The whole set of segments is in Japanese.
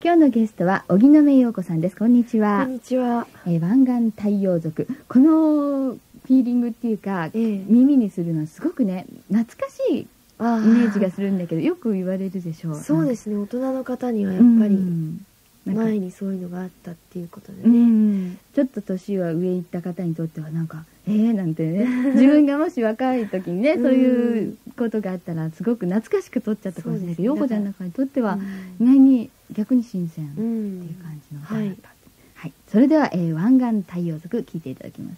今日のゲストは荻野目洋子さんです。こんにちは。 こんにちは。 湾岸太陽族。このフィーリングっていうか、耳にするのはすごくね、懐かしいイメージがするんだけど、よく言われるでしょう。 そうですね。大人の方にはやっぱり前にそういうのがあったっていうことでね。 ちょっと年は上行った方にとってはなんかなんてね、自分がもし若い時にね、そういうことがあったらすごく懐かしく撮っちゃったかもしれないけど、洋子ちゃんの中にとっては意外に逆に新鮮っていう感じの歌だった。はい、それでは、湾岸太陽族聴いていただきます。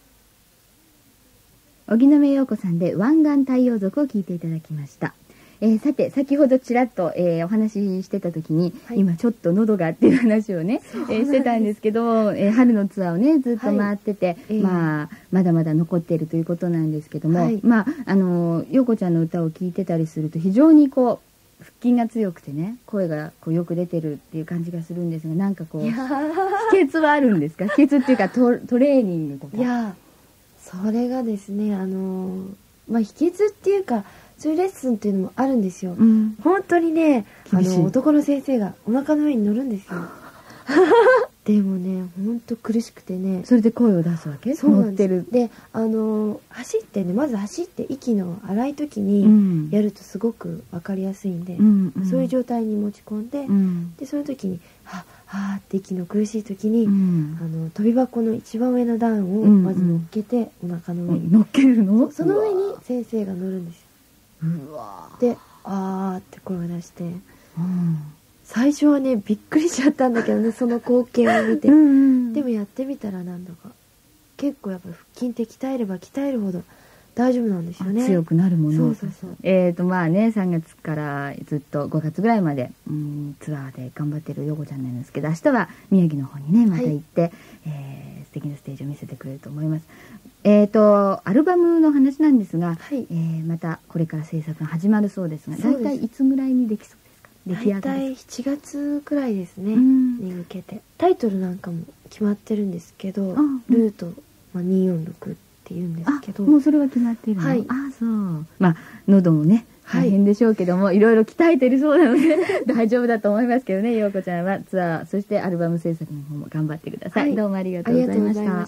荻野目洋子さんで湾岸太陽族を聴いていただきました。さて先ほどちらっと、お話ししてた時に、今ちょっと喉がっていう話をね、してたんですけど、春のツアーをねずっと回ってて、まだまだ残っているということなんですけども、洋子ちゃんの歌を聴いてたりすると非常にこう腹筋が強くてね、声がこうよく出てるっていう感じがするんですが、なんかこう秘訣はあるんですか？秘訣っていうかトレーニングとか。 いや、それがですね、秘訣っていうか、そういうレッスンっていうのもあるんですよ。本当にね、男の先生がお腹の上に乗るんですよ。でもね、本当苦しくてね。 それで声を出すわけ？ そうなんです。で、走ってね、まず走って息の荒い時にやるとすごく分かりやすいんで、そういう状態に持ち込んで、でその時にはーって息の苦しい時に、跳び箱の一番上の段をまず乗っけて、お腹の上に乗っけるの？ その上に先生が乗るんですよ。で、あーって声を出して、最初はねびっくりしちゃったんだけどね、その光景を見て。でもやってみたらなんだか結構やっぱ腹筋って鍛えれば鍛えるほど大丈夫なんですよね。 強くなるもの。 そう。 まあね、3月からずっと5月ぐらいまでツアーで頑張ってる洋子ちゃんなんですけど、明日は宮城の方にねまた行って、素敵なステージを見せてくれると思います。アルバムの話なんですが、またこれから制作が始まるそうですが、大体いつぐらいにできそうですか？ 大体7月くらいですね、に向けて。タイトルなんかも決まってるんですけど、ルート246っていうんですけど、 もうそれは決まっているの？そう。喉もね大変でしょうけども、いろいろ鍛えてるそうなので大丈夫だと思いますけどね。洋子ちゃんはツアー、そしてアルバム制作の方も頑張ってください。どうもありがとうございました。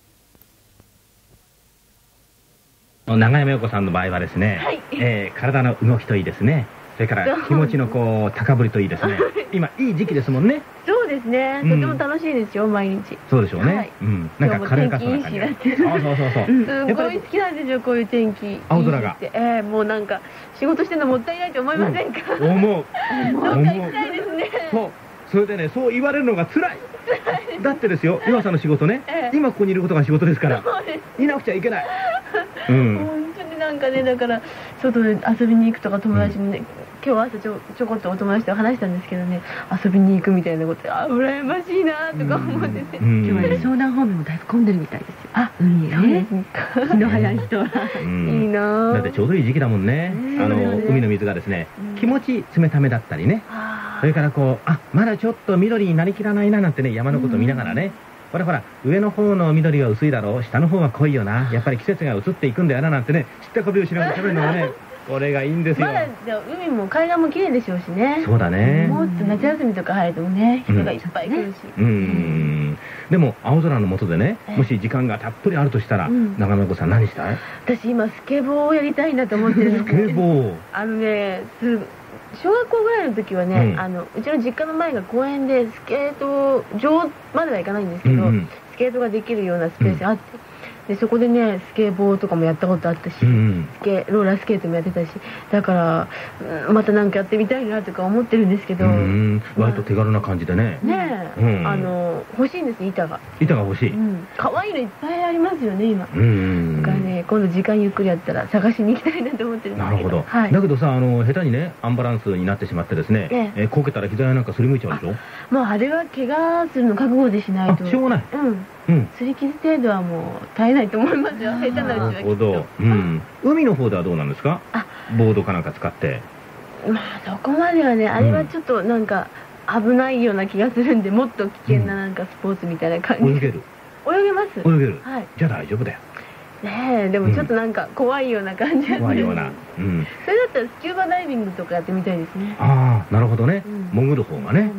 長山洋子さんの場合はですね、体の動きといいですね、それから気持ちのこう高ぶりといいですね。今いい時期ですもんね。 そうですね。とても楽しいですよ、毎日。 そうでしょうね。なんか軽やかさな感じ。そう。すごい好きなんですよ、こういう天気。 青空が。 もうなんか仕事してるのもったいないと思いませんか？ 思う。 どっか行きたいですね。 そう。それでね、そう言われるのが辛い。だってですよ、岩さんの仕事ね、今ここにいることが仕事ですから、いなくちゃいけない。 本当になんかね、だから外で遊びに行くとか、友達もね、今日朝ちょこっとお友達と話したんですけどね、遊びに行くみたいなことで、羨ましいなとか思ってて、 今日はね、湘南方面もだいぶ混んでるみたいですよ。海がね、気の早い人は。 いいな。 だってちょうどいい時期だもんね。海の水がですね、気持ち冷ためだったりね、それからこう、まだちょっと緑になりきらないななんてね、山のことを見ながらね、ほら上の方の緑は薄いだろう、下の方は濃いよな、やっぱり季節が移っていくんだよななんてね、知ったかぶりをしながら食べるのがね、これがいいんですよ。 まだ海も海岸も綺麗でしょうしね。 そうだね。 もっと夏休みとか入るとね、人がいっぱい来るし。 でも青空の下でね、もし時間がたっぷりあるとしたら、長野子さん何したい？ 私今スケボーをやりたいなと思ってるんです。 スケボー。 小学校ぐらいの時はね、うちの実家の前が公園でスケート場までは行かないんですけど、スケートができるようなスペースがあって、でそこでねスケボーとかもやったことあったし、ローラースケートもやってたし、だからまたなんかやってみたいなとか思ってるんですけど、 割と手軽な感じでね。 欲しいんです、板が欲しい。 可愛いのいっぱいありますよね今。だからね、今度時間ゆっくりやったら探しに行きたいなと思ってるんですけど。 なるほど。だけどさ、下手にねアンバランスになってしまってですね、こけたら膝やなんかすりむいちゃうでしょ。 もうあれは怪我するの覚悟でしないと。 しょうがない。 擦り傷程度はもう耐えないと思いますよ、下手なうちはきっと。 海の方ではどうなんですか？ボードかなんか使って。 そこまではね、あれはちょっとなんか危ないような気がするんで、もっと危険ななんかスポーツみたいな感じ。 泳げる？ 泳げます。 泳げる。じゃあ大丈夫だよ。 ねえ、でもちょっとなんか怖いような感じがする。 怖いような。 それだったらスキューバダイビングとかやってみたいですね。 なるほどね。潜る方がね。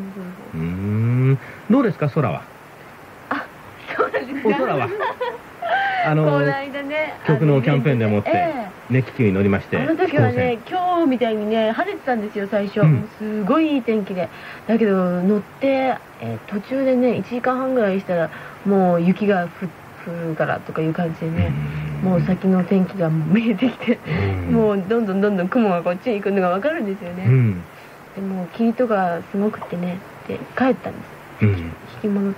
どうですか、空は。 あ、そうなんですか。 お空は。 この間ね、 曲のキャンペーンでもってね、気球に乗りまして、 あの時はね、今日みたいにね、晴れてたんですよ、最初。すごいいい天気で。だけど、乗って、途中でね、1時間半ぐらいしたら、もう雪が降るからとかいう感じでね、もう先の天気が見えてきて、もうどんどん雲がこっちに行くのが分かるんですよね。でも、霧とかすごくってね、で、帰ったんですよ。引き戻って。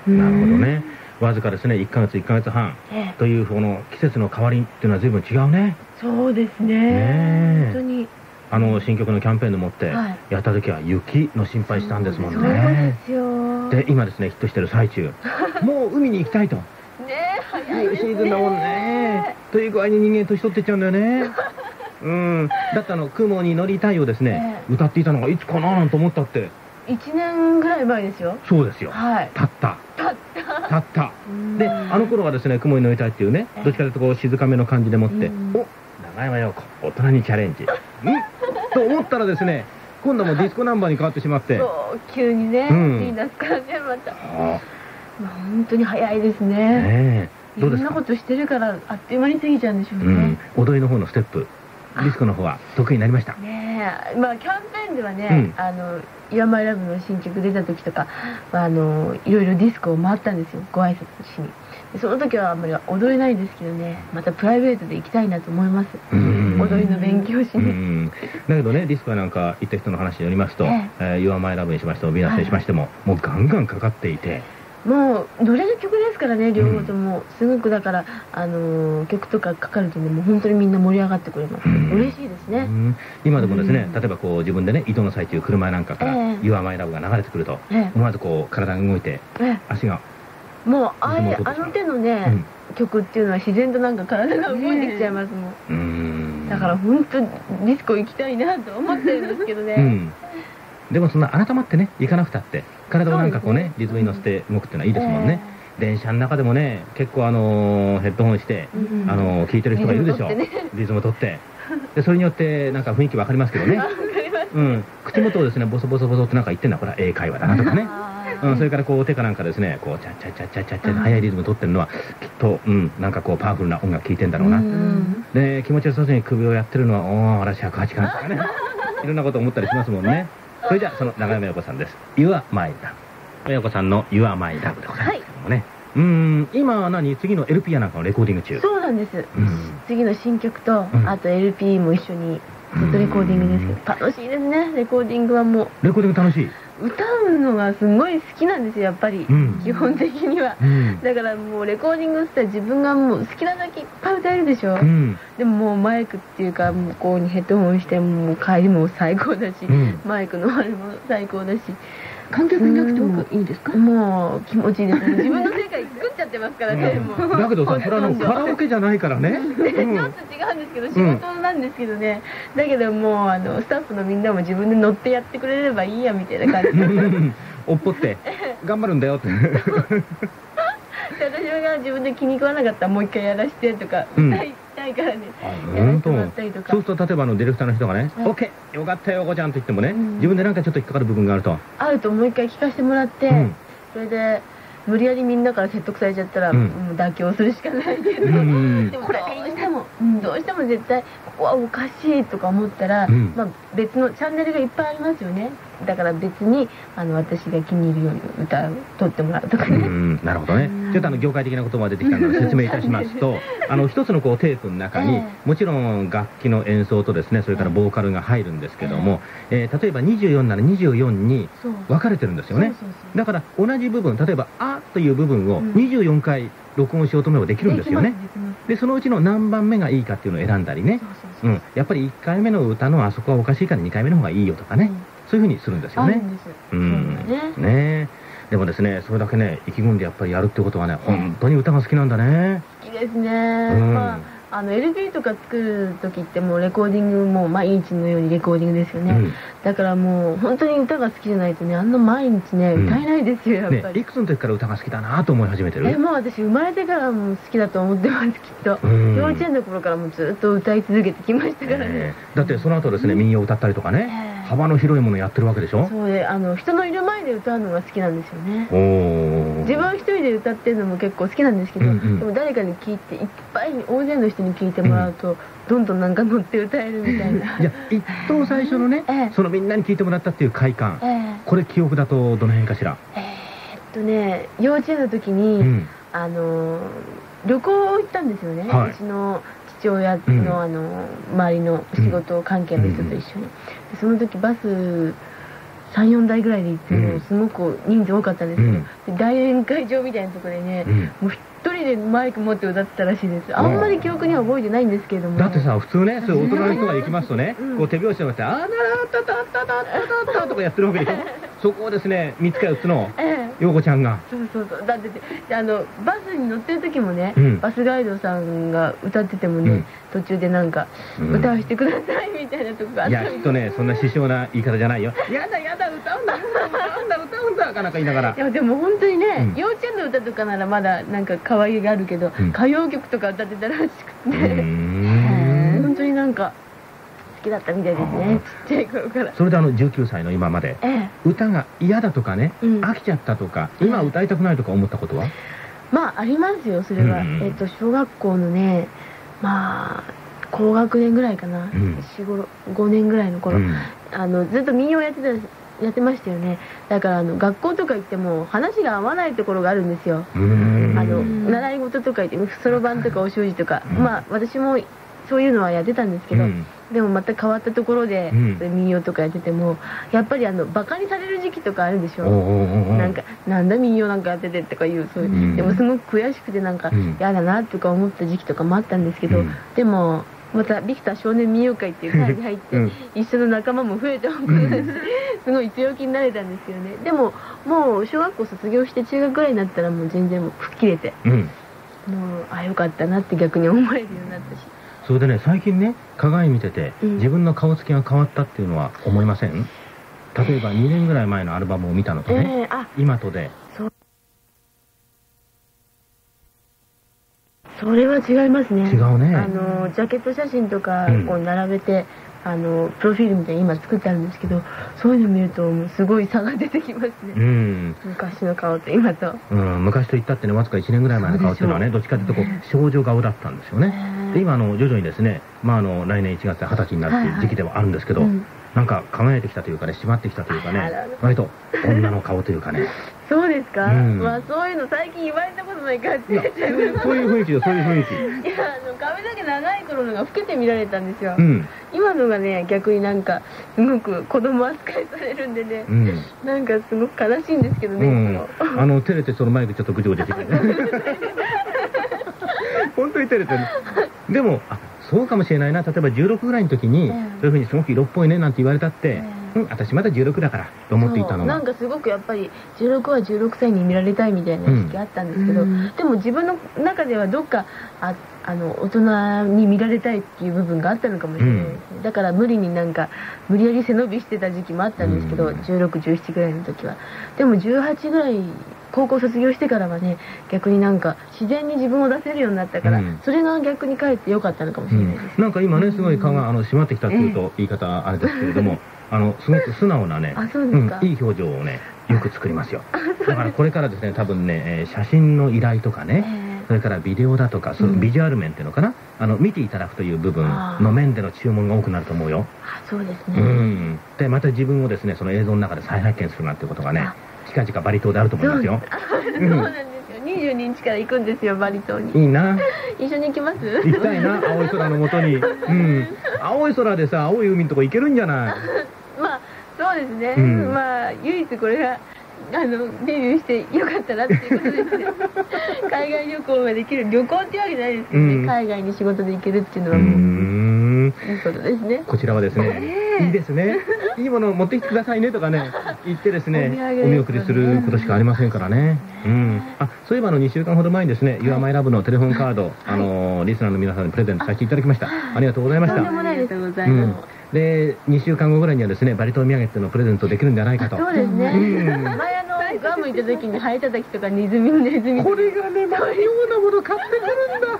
なるほどね。わずかですね、1ヶ月1ヶ月半というこの季節の変わりっていうのは随分違うね。 そうですね。本当に。 新曲のキャンペーンでもってやった時は雪の心配したんですもんね。 そうですよ。 で、今ですね、ヒットしてる最中。もう海に行きたいと。 ねえ、早いですね。 シーズンだもんね。という具合に人間年取ってっちゃうんだよね。だって雲に乗りたいをですね、歌っていたのがいつかななんて思ったって。 1年ぐらい前ですよ。 そうですよ。 はい。 たった。で、あの頃はですね、雲に乗りたいっていうね、どっちかというとこう静かめの感じでもって、お、長山洋子、大人にチャレンジ。と思ったらですね、今度もディスコナンバーに変わってしまって。 そう、急にね、いいなすからね、また。本当に早いですね。いろんなことしてるから、あっという間に過ぎちゃうんでしょうね。 踊りの方のステップ、ディスコの方は得意になりました。 ねえ、まあキャンペーンではね、Your My Love の新曲出た時とか、いろいろディスコを回ったんですよ、ご挨拶しに。その時はあんまり踊れないんですけどね、またプライベートで行きたいなと思います。踊りの勉強しに。 だけどね、ディスコなんか行った人の話によりますと、Your My Love にしましても、ヴィーナスにしましても、もうガンガンかかっていて。 もう乗れる曲ですからね、両方とも。すごくだから、曲とかかかるとね、もう本当にみんな盛り上がってくれます。嬉しいですね。 今でもですね、例えばこう自分でね、移動の最中、車なんかから Your My Love が流れてくると、思わずこう体が動いて、足が。 もうあの手のね、曲っていうのは自然となんか体が動いてきちゃいますもん。だから本当ディスコ行きたいなと思ってるんですけどね。 でもそんな改まってね、行かなくたって、体をなんかこうね、リズムに乗せて動くっていうのはいいですもんね。電車の中でもね、結構ヘッドホンして、聴いてる人がいるでしょ。リズム取って。で、それによってなんか雰囲気わかりますけどね。口元をですね、ボソボソってなんか言ってんだ、これは英会話だなとかね。それからこう手かなんかですね、こうチャッチャッチャッチャッチャッチャッ速いリズム取ってるのはきっとなんかこうパワフルな音楽聴いてんだろうな。で、気持ちよさそうに首をやってるのは、おー、私108かなとかね。いろんなこと思ったりしますもんね。それじゃあその長山洋子さんです。Your My Love。洋子さんの Your My Love でございますけどもね。今は次の LP やなんかのレコーディング中。 そうなんです。次の新曲と、あと LP も一緒にずっとレコーディングですけど、楽しいですね、レコーディングはもう。 レコーディング楽しい？ 歌うのがすごい好きなんですよ、やっぱり。基本的には。だからもうレコーディングって自分がもう好きなだけいっぱい歌えるでしょ。でももうマイクっていうか、向こうにヘッドホンしてもう帰りも最高だし、マイクのあれも最高だし。 観客いなくてもいいですか？ もう気持ちいいですね。自分の世界作っちゃってますからね。 だけどさ、それはカラオケじゃないからね。 ちょっと違うんですけど、仕事なんですけどね。だけどもうスタッフのみんなも自分で乗ってやってくれればいいやみたいな感じで。 おっぽって頑張るんだよって。 私が自分で気に食わなかったらもう一回やらしてとか歌いたいからね、やらせてもらったりとか。 そうすると例えばディレクターの人がね「OK よかったよこちゃん」と言ってもね、自分でなんかちょっと引っかかる部分があるともう一回聞かせてもらって、それで無理やりみんなから説得されちゃったら妥協するしかないけど、でもこれどうしても絶対ここはおかしいとか思ったら、別のチャンネルがいっぱいありますよね。だから別に私が気に入るように歌を取ってもらうとかね。 なるほどね。ちょっと業界的な言葉が出てきたので説明いたしますと、一つのこうテープの中にもちろん楽器の演奏とですね、それからボーカルが入るんですけども、例えば24なら24に分かれてるんですよね。だから同じ部分、例えば「あ」という部分を24回録音しようと思えばできるんですよね。でそのうちの何番目がいいかっていうのを選んだりね、やっぱり1回目の歌のあそこはおかしいから2回目の方がいいよとかね、そういうふうにするんですよね。でもですね、それだけね意気込んでやっぱりやるってことはね、本当に歌が好きなんだね。 好きですね。LP とか作る時ってもうレコーディングも毎日のようにレコーディングですよね。だからもう本当に歌が好きじゃないとね、あんな毎日ね歌えないですよ、やっぱり。 いくつの時から歌が好きだなと思い始めてる？ もう私生まれてからも好きだと思ってます、きっと。幼稚園の頃からもずっと歌い続けてきましたからね。 だってその後ですね、民謡歌ったりとかね、 幅の広いものやってるわけでしょ。 そうで、人のいる前で歌うのが好きなんですよね。自分一人で歌ってるのも結構好きなんですけど、でも誰かに聞いて、いっぱい大勢の人に聞いてもらうと、どんどんなんか乗って歌えるみたいな。 じゃあ一等最初のね、そのみんなに聞いてもらったっていう快感、これ記憶だとどの辺かしら。 幼稚園の時に、旅行行ったんですよね。うちの父親の周りの仕事関係の人と一緒に。その時バス3、4台ぐらいで行ってもすごく人数多かったんですけど、大宴会場みたいなところでね、もう一人でマイク持って歌ってたらしいです。あんまり記憶には覚えてないんですけれども。 だってさ、普通ね、そういう大人の人が行きますとね、こう手拍子をして、あららたたたたたたとかやってるわけでしょ。そこをですね、3つか4つの陽子ちゃんが。 そうだってバスに乗ってる時もね、バスガイドさんが歌っててもね、途中でなんか歌わせてくださいみたいなとこがあった。 いや、きっとね、そんな師匠な言い方じゃないよ。やだやだ、歌うんだかなんか言いながら。 いや、でも本当にね、幼稚園の歌とかならまだなんか可愛げがあるけど、歌謡曲とか歌ってたらしくて、本当になんか好きだったみたいですね、ちっちゃい頃から。 それで19歳の今まで、歌が嫌だとかね、飽きちゃったとか、今歌いたくないとか思ったことは？ まあありますよ、それは。小学校のね、まあ高学年ぐらいかな、4、5年ぐらいの頃、ずっと民謡やってましたよね。だから学校とか行っても話が合わないところがあるんですよ。習い事とか行ってそろばんとかお習字とか、まあ私もそういうのはやってたんですけど、でもまた変わったところで民謡とかやっててもやっぱりバカにされる時期とかあるでしょ。なんかなんだ民謡なんかやっててとかいう、そういう、でもすごく悔しくてなんか嫌だなとか思った時期とかもあったんですけど、でもまたビクター少年民謡会っていう会に入って一緒の仲間も増えてすごい強気になれたんですけどね。でももう小学校卒業して中学ぐらいになったらもう全然もう吹っ切れて、もうよかったなって逆に思えるようになったし。 それでね、最近ね、鏡見てて自分の顔つきが変わったっていうのは思いません？例えば2年ぐらい前のアルバムを見たのとね、今とで。 それは違いますね。 違うね。 ジャケット写真とかこう並べて、プロフィールみたいに今作ってあるんですけど、そういうの見るともうすごい差が出てきますね。昔の顔と今と。 昔と言ったってね、わずか1年ぐらい前の顔っていうのはね、どっちかというとこう少女顔だったんですよね。で今徐々にですね、来年1月で20歳になるっていう時期ではあるんですけど、なんか輝いてきたというかね、締まってきたというかね、割と女の顔というかね。 そうですか。まあそういうの最近言われたことないからって言っちゃいます。 そういう雰囲気よ、そういう雰囲気。 いや、髪の毛長い頃のが老けて見られたんですよ。今のがね、逆になんかすごく子供扱いされるんでね、なんかすごく悲しいんですけどね。 照れてそのマイクちょっとぐちょぐちょして本当に照れてる。でもそうかもしれないな。例えば16ぐらいの時にそういうふうにすごく色っぽいねなんて言われたって、私まだ16だからと思っていたのが、 なんかすごくやっぱり16は16歳に見られたいみたいな時期あったんですけど、でも自分の中ではどっか大人に見られたいっていう部分があったのかもしれないですね。だから無理やり背伸びしてた時期もあったんですけど、16、17ぐらいの時は。でも18ぐらい高校卒業してからはね、逆になんか自然に自分を出せるようになったから、それが逆にかえって良かったのかもしれないです。 なんか今ね、すごい顔が締まってきたっていうと言い方あれですけれども、すごく素直なね、いい表情をねよく作りますよ。だからこれからですね、多分ね、写真の依頼とかね、それからビデオだとか、そのビジュアル面っていうのかな、見ていただくという部分の面での注文が多くなると思うよ。 そうですね。 でまた自分をですね、その映像の中で再発見するなんていうことがね、近々バリ島であると思いますよ。 そうなんですよ。22日から行くんですよ、バリ島に。 いいな。 一緒に行きます？ 行きたいな、青い空のもとに。青い空でさ、青い海のとこ行けるんじゃない。 まあそうですね。まあ唯一これがデビューしてよかったなっていうことですね。海外旅行ができる、旅行っていうわけじゃないですけどね、海外に仕事で行けるっていうのはもういいことですね。 こちらはですね、いいですね、いいものを持ってきてくださいねとかね言ってですね、お見送りすることしかありませんからね。そういえば2週間ほど前にですね、Your My Love のテレフォンカード、リスナーの皆さんにプレゼントさせていただきました。ありがとうございました。 とんでもないです。ありがとうございます。 で2週間後ぐらいにはですね、バリ島土産っていうのをプレゼントできるんじゃないかと。 そうですね。前ガム行った時にハエたたきとかネズミこれがね、またようなもの買ってくるんだ。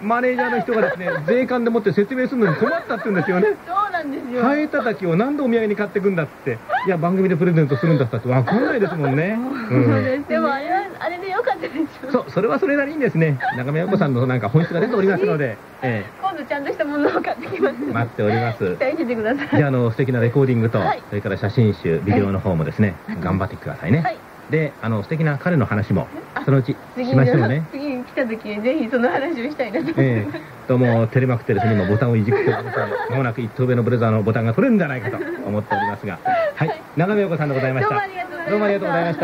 マネージャーの人がですね、税関でもって説明するのに困ったって言うんですよね。 そうなんですよ。 ハエたたきを何でお土産に買ってくんだって。いや、番組でプレゼントするんだったって分かんないですもんね。 そうです。でもあれでよかったでしょ。 そう、それはそれなりにですね、中村洋子さんのなんか本質が出ておりますので、 今度ちゃんとしたものを買ってきます。 待っております。 期待しててください。 じゃあ、素敵なレコーディングと、それから写真集、ビデオの方もですね、頑張ってくださいね。はい。で、素敵な彼の話も、そのうちしましょうね。 次に来た時にぜひその話をしたいなと思います。 どうも、照れまくってですね、今ボタンをいじくってください。まもなく一等上のブレザーのボタンが取れるんじゃないかと思っておりますが。はい。長見洋子さんでございました。どうもありがとうございました。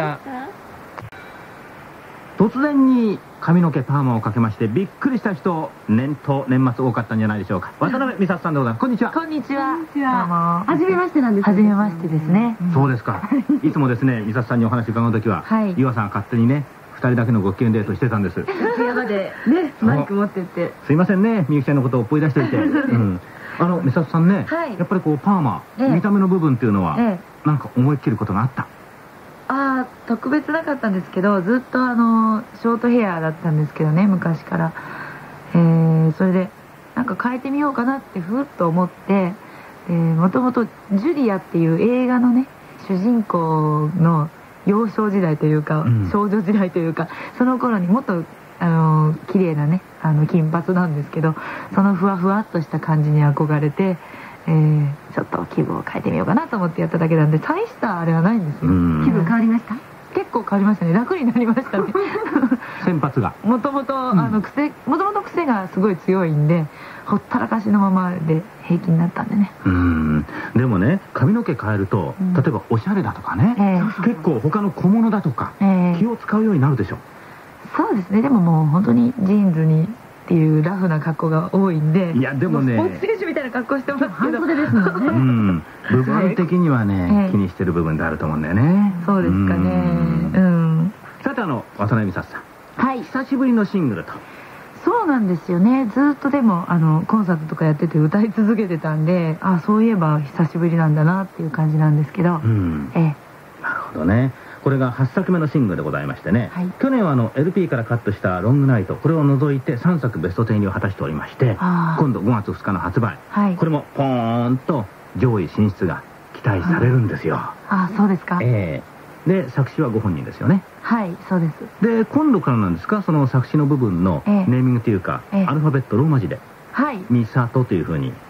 突然に髪の毛パーマをかけましてびっくりした人、年末多かったんじゃないでしょうか。渡辺美里さんでございます。こんにちは。 こんにちは。 はじめましてなんです。 はじめましてですね。 そうですか。いつもですね、美里さんにお話伺うときは、岩さん勝手にね、2人だけのご機嫌デートしてたんです。 楽屋までね、マイク持ってって。 すいませんね、みゆきちゃんのことを追い出しておいて。美里さんね、やっぱりこうパーマ、見た目の部分っていうのは、なんか思いっきりことがあった。 特別なかったんですけど、ずっとショートヘアだったんですけどね、昔から。それでなんか変えてみようかなってふっと思って、もともとジュリアっていう映画のね、主人公の幼少時代というか、少女時代というか、その頃にもっと綺麗なね、金髪なんですけど、そのふわふわっとした感じに憧れて、ちょっと気分を変えてみようかなと思ってやっただけなんで、大したあれはないんですよ。 気分変わりました？ 結構変わりましたね。楽になりましたね。 先発がもともと癖がすごい強いんで、ほったらかしのままで平気になったんでね。 でもね、髪の毛変えると、例えばおしゃれだとかね、結構他の小物だとか、気を使うようになるでしょ。 そうですね。でももう本当にジーンズにっていうラフな格好が多いんで、 いやでもね、 スポーツ選手みたいな格好してますけど、 半袖ですもんね。 部分的にはね、気にしてる部分であると思うんだよね。 そうですかね。 さて渡辺美里さん、 はい、 久しぶりのシングルと。 そうなんですよね。ずっとでもコンサートとかやってて歌い続けてたんで、そういえば久しぶりなんだなっていう感じなんですけど。なるほどね。これが8作目のシングルでございましてね、去年はLP からカットしたロングナイト、これを除いて3作ベスト10入りを果たしておりまして、今度5月2日の発売、これもポーンと上位進出が期待されるんですよ。 そうですか。 で作詞はご本人ですよね。 はい、そうです。 で今度からなんですか、その作詞の部分のネーミングというか、アルファベットローマ字で美里というふうに。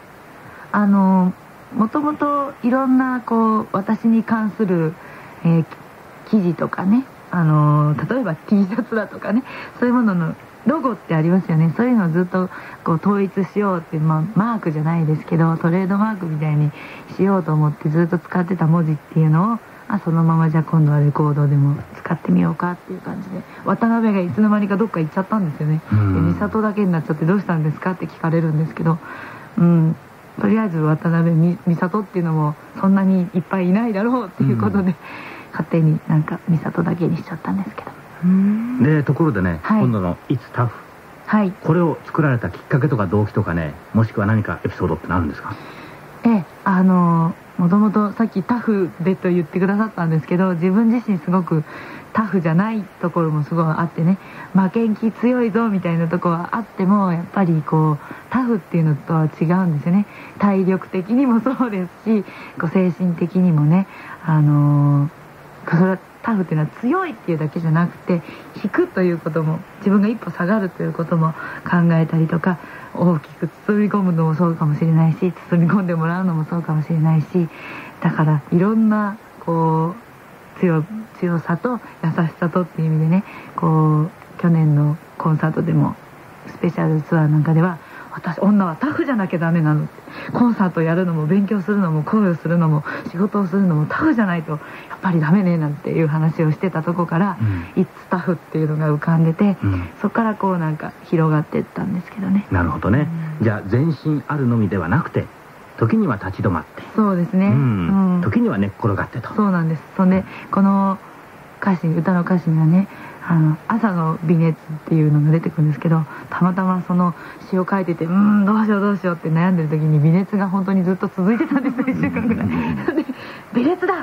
もともといろんなこう私に関する記事とかね、例えば T シャツだとかね、そういうもののロゴってありますよね。そういうのをずっとこう統一しようっていう、マークじゃないですけどトレードマークみたいにしようと思ってずっと使ってた文字っていうのを、そのままじゃあ今度はレコードでも使ってみようかっていう感じで、渡辺がいつの間にかどっか行っちゃったんですよね。で美里だけになっちゃって、どうしたんですかって聞かれるんですけど、とりあえず渡辺美里っていうのもそんなにいっぱいいないだろうっていうことで、勝手になんか美里だけにしちゃったんですけど。 でところでね、今度の「It's Tough」、これを作られたきっかけとか動機とかね、もしくは何かエピソードってあるんですか？ もともとさっきタフでと言ってくださったんですけど、自分自身すごくタフじゃないところもすごいあってね、負けん気強いぞみたいなところはあっても、やっぱりこうタフっていうのとは違うんですよね。体力的にもそうですし、精神的にもね、それはタフっていうのは強いっていうだけじゃなくて、引くということも、自分が一歩下がるということも考えたりとか、大きく包み込むのもそうかもしれないし、包み込んでもらうのもそうかもしれないし、だからいろんなこう強さと優しさとっていう意味でね、こう去年のコンサートでもスペシャルツアーなんかでは、女はタフじゃなきゃダメなの、コンサートやるのも勉強するのも恋をするのも仕事をするのもタフじゃないとやっぱりダメねなんていう話をしてたとこから「It's Tough」っていうのが浮かんでて、そこからこうなんか広がっていったんですけどね。 なるほどね。じゃあ前進あるのみではなくて、時には立ち止まって、 そうですね、 時には寝っ転がってと。 そうなんです。そんでこの歌の歌詞にはね、朝の微熱っていうのが出てくるんですけど、たまたまその詩を書いてて、どうしようって悩んでる時に微熱が本当にずっと続いてたんですよ、1週間ぐらい。で微熱だ、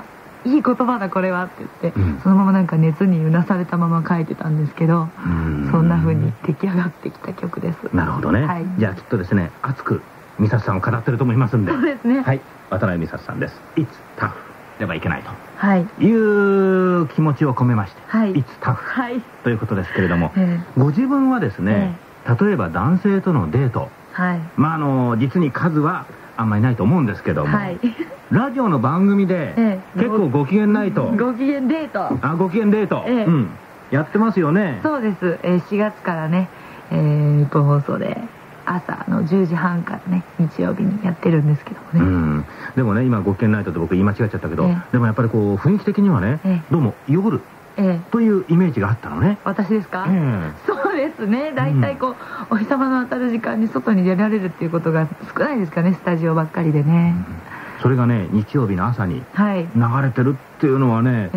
いい言葉だこれはって言って、そのままなんか熱にうなされたまま書いてたんですけど、そんな風に出来上がってきた曲です。 なるほどね、じゃあきっとですね熱く美里さんを語ってると思いますんで。 そうですね。 はい、渡辺美里さんです。 It's tough ではいけないという気持ちを込めまして、It's tough ということですけれども、ご自分はですね、例えば男性とのデート、まあ実に数はあんまりないと思うんですけども、ラジオの番組で結構ご機嫌ナイト、 ご機嫌デート、 ご機嫌デート、やってますよね。 そうです。4月からね、日本放送で朝の10時半からね日曜日にやってるんですけどもね。 でもね今ご機嫌ナイトって僕言い間違っちゃったけど、でもやっぱりこう雰囲気的にはね、どうも夜というイメージがあったのね。 私ですか？そうですね。大体こう、お日様の当たる時間に外に出られるっていうことが少ないですかね、スタジオばっかりでね。 それがね日曜日の朝に流れてるっていうのはね、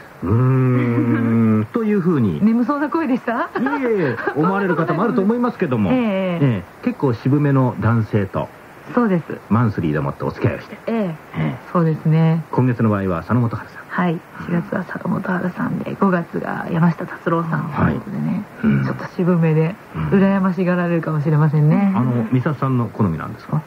というふうに眠そうな声でした？ いえ思われる方もあると思いますけども、結構渋めの男性とそうですマンスリーでもってお付き合いをして、 そうですね。 今月の場合は佐野元春さん、 4月は佐野元春さんで、5月が山下達郎さんということでね、ちょっと渋めで羨ましがられるかもしれませんね。 美里さんの好みなんですか？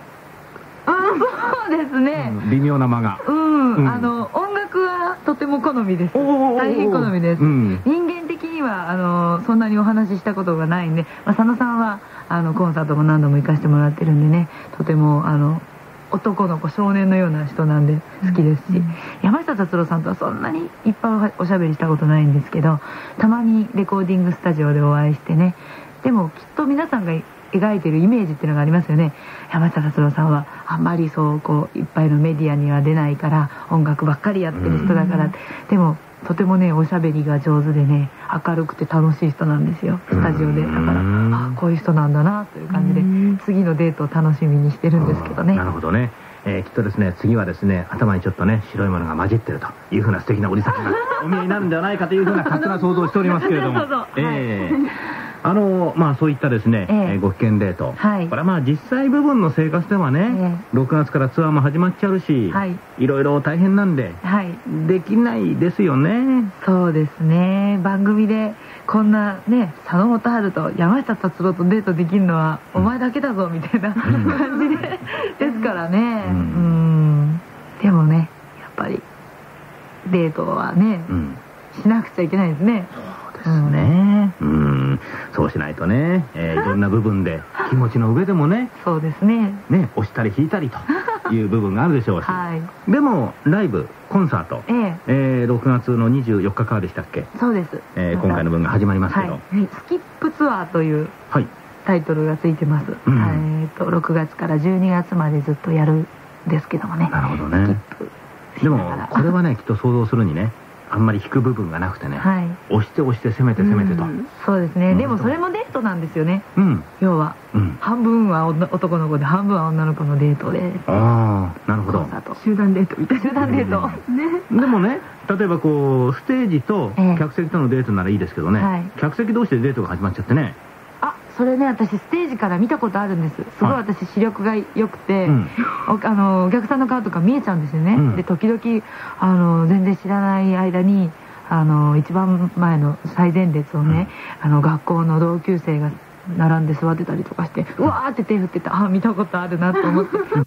そうですね、 微妙な間が、 音楽はとても好みです。大変好みです。人間的にはそんなにお話ししたことがないんで、佐野さんはコンサートも何度も行かせてもらってるんでね、とても男の子少年のような人なんで好きですし、山下達郎さんとはそんなにいっぱいおしゃべりしたことないんですけど、たまにレコーディングスタジオでお会いしてね。でもきっと皆さんが描いてるイメージっていうのがありますよね。山下達郎さんはあんまりそうこういっぱいのメディアには出ないから音楽ばっかりやってる人だから、でもとてもねおしゃべりが上手でね明るくて楽しい人なんですよ、スタジオで。だからこういう人なんだなという感じで次のデートを楽しみにしてるんですけどね。 なるほどね。きっとですね次はですね頭にちょっとね白いものが混じってるというふうな素敵なおじさんがお見えになるんではないかというふうな勝手な想像をしておりますけれどもまあそういったですね、ご機嫌デート、これはまあ実際部分の生活ではね、6月からツアーも始まっちゃうし、いろいろ大変なんで、できないですよね。 そうですね。番組でこんなね佐野元春と山下達郎とデートできるのはお前だけだぞみたいな感じでですからね。でもねやっぱりデートはね、しなくちゃいけないですね。 ですね。そうしないとね、いろんな部分で気持ちの上でもね、 そうですね。 押したり引いたりという部分があるでしょうし、でもライブコンサート、6月の24日からでしたっけ？ そうです。 今回の分が始まりますけど、 スキップツアーというタイトルがついてます。6月から12月までずっとやるんですけどもね。 なるほどね。でもこれはねきっと想像するにね、あんまり引く部分がなくてね、押して押して攻めて攻めてと。 そうですね。でもそれもデートなんですよね。要は半分は男の子で半分は女の子のデートで。 ああ、なるほど。 集団デートみたいな。集団デートでもね、例えばこうステージと客席とのデートならいいですけどね、客席同士でデートが始まっちゃってね。 それね、私ステージから見たことあるんです。すごい私視力が良くて、お客さんの顔とか見えちゃうんですよね。で時々全然知らない間に一番前の最前列をね、学校の同級生が並んで座ってたりとかして、うわーって手振ってて、見たことあるなと思って